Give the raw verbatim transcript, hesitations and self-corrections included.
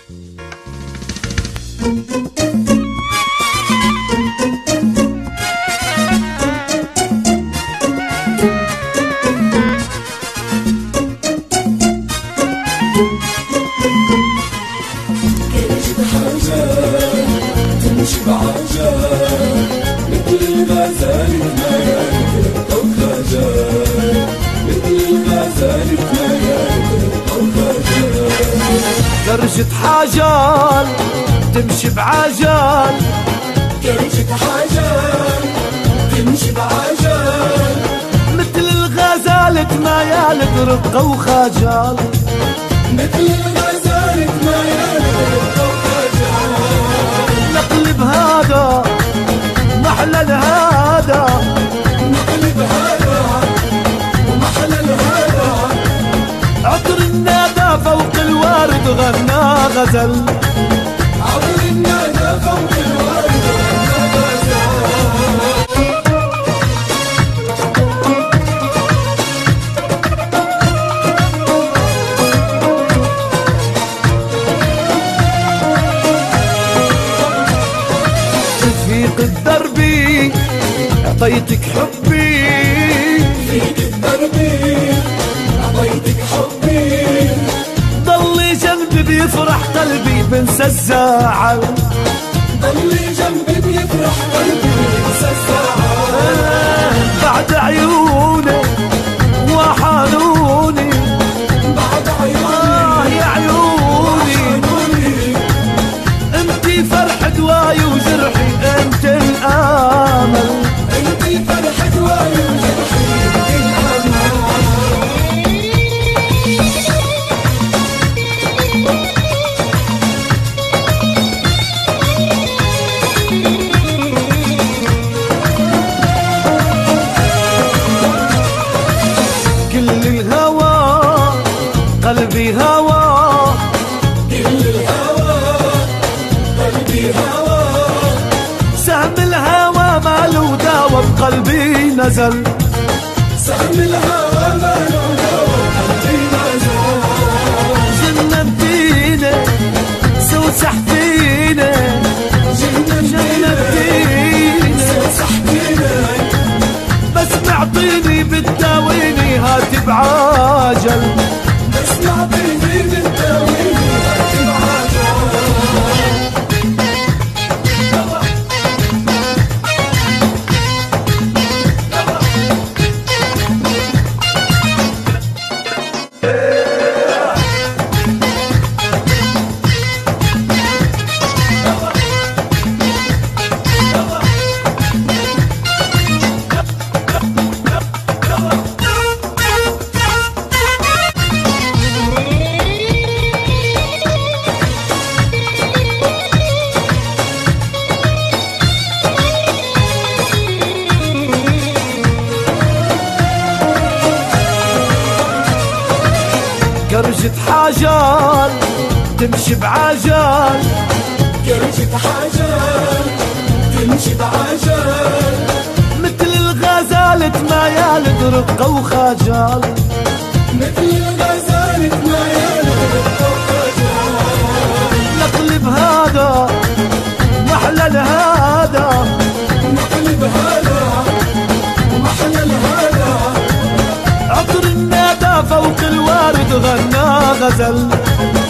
كرشت حاجات تمشي بعجال مثل الغزال بميال أو خجال، مثل الغزال بميال أو خجال. كرشة حاجال تمشي بعجال، كرشت حاجات تمشي بعجال مثل الغزالة ميال برقة وخجال، مثل الغزال بميال أو خجال. نقلب هذا محلى الهذا، نقلب هذا ومحلى الهذا، عطر الندى فوق الورد غنى غزل، عطر الندى فوق الورد غنى غزل. رفيق الدربي اعطيتك حبي، فيك الدربي عطيتك حبي، ضلي جنبي بيفرح قلبي بنسى الزعل، ضلي جنبي بيفرح قلبي بنسى الزعل. بعد عيوني وحنوني، بعد آه عيوني يا عيوني، وحنوني، انتي فرح دواي وجرحي، انت الامل، انتي فرح دواي وجرحي الامل. كل الهوى قلبي هوى، كل الهوى قلبي هوى، سهم الهوى ماله داوى بقلبي نزل، سهم الهوى ماله دوا قلبي نزل. جننتيني سوسحتيني، جننتيني صحتيني بس معطيني بتداويني هاتي بعاجل، بس معطيني بالتاويل هاتي بعجل. كرشة حاجال تمشي بعجال، كرشت حاجال تمشي بعجال مثل الغزالة ميال برقة وخجال، مثل الغزال ميال برقة وخجال. نقلب هذا محلى الهذا، نقلب هذا ومحلى الهذا، عطر الندى فوق الورد غنى غزل،